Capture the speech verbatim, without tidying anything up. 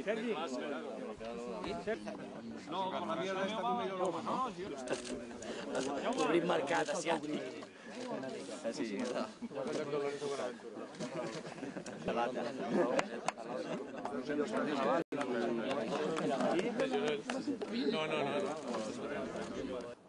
Sergi. No, con la mierda esta que me dio loco, no? Obrim mercat asiàtic. Sí, no, no, no.